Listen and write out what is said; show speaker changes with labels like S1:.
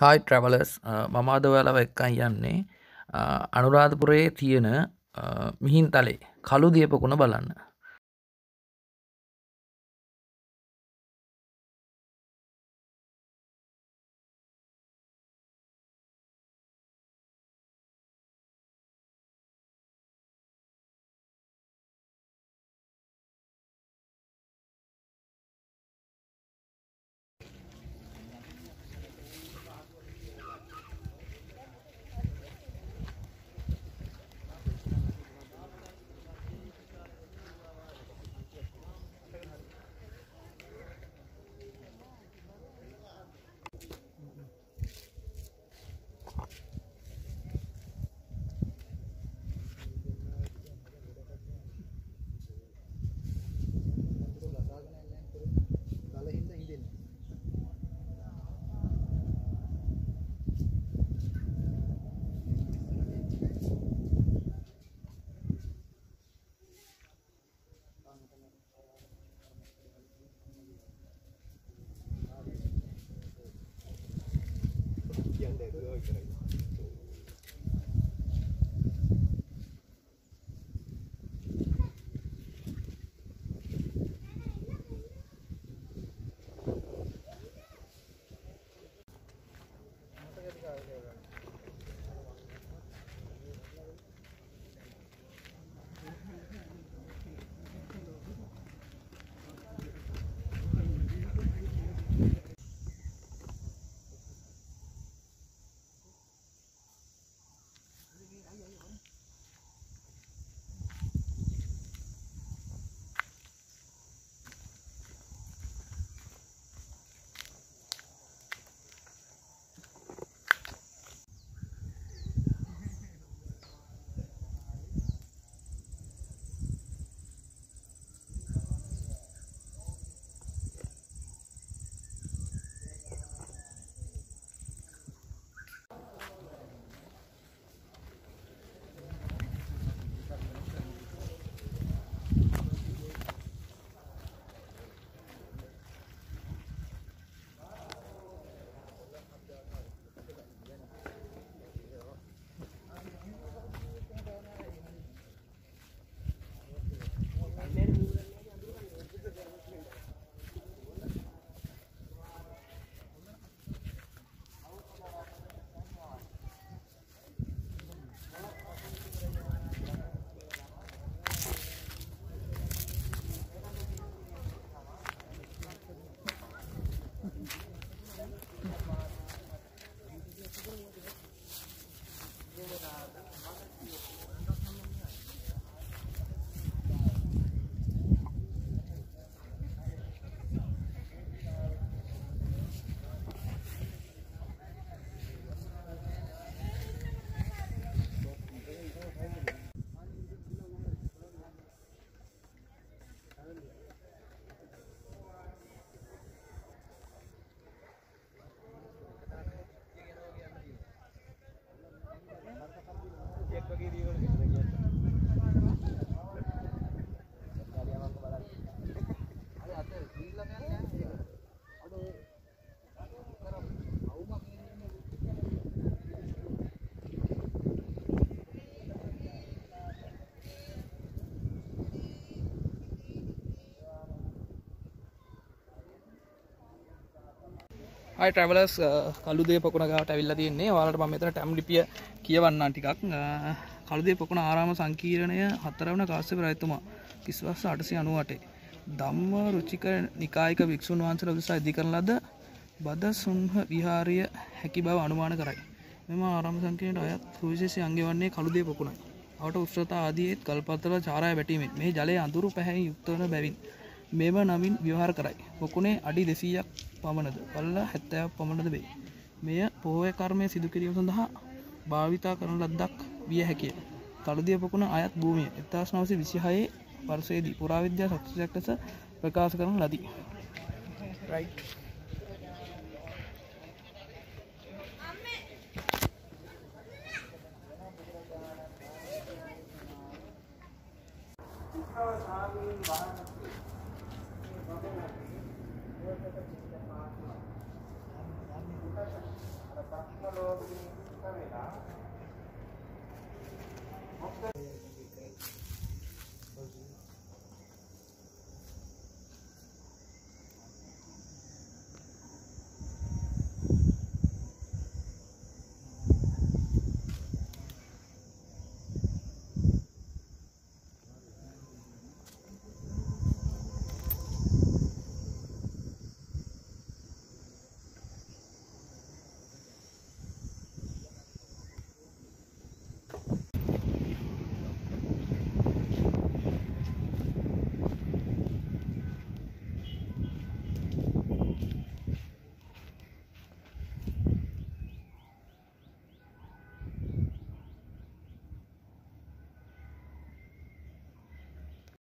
S1: Hi ට්‍රැවලර්ස් මම අද ඔයාලව එක්කන් යන්නේ අනුරාධපුරයේ තියෙන මිහින්තලේ කළු දියපොකුණ බලන්න. හායි ට්‍රැවලර්ස් කළු දියපොකුණ ගාවට ඇවිල්ලා තියෙන්නේ. ඔයාලට මම මෙතන ටැම් ලිපිය කියවන්නම් ටිකක්. කළු දියපොකුණ ආරාම සංකීර්ණය 4 වන කාශ්‍යප රජතුමා කිස්වස් 898 ධම්ම රුචික නිකායික භික්ෂුන් වහන්සේලා උදෙසා ඉදි කරන ලද බද සුන්හ විහාරය හැකි බව අනුමාන කරයි. මෙම ආරාම සංකීර්ණයට අයත් සුවිශේෂී අංගය වන්නේ කළු දියපොකුණයි. අවට උෂ්ණතා ආදීත් කල්පත්තර චාරාය වැටීමෙන් මෙහි ජලය අඳුරු පැහැයෙන් යුක්ත වන බැවින් මෙම නමින් ව්‍යවහාර කරයි. පොකුණේ අඩි 200ක් පමණද පළල 70ක් පමණද වේ. මෙය පොහොය කර්මය සිදු කිරීම සඳහා භාවිතා කරන ලද්දක් විය හැකිය. කළු දියපොකුණ අයත් භූමිය 1926 වර්ෂයේදී පුරාවිද්‍යා ශාස්ත්‍රයක් ලෙස ප්‍රකාශ කරන ලදී. right.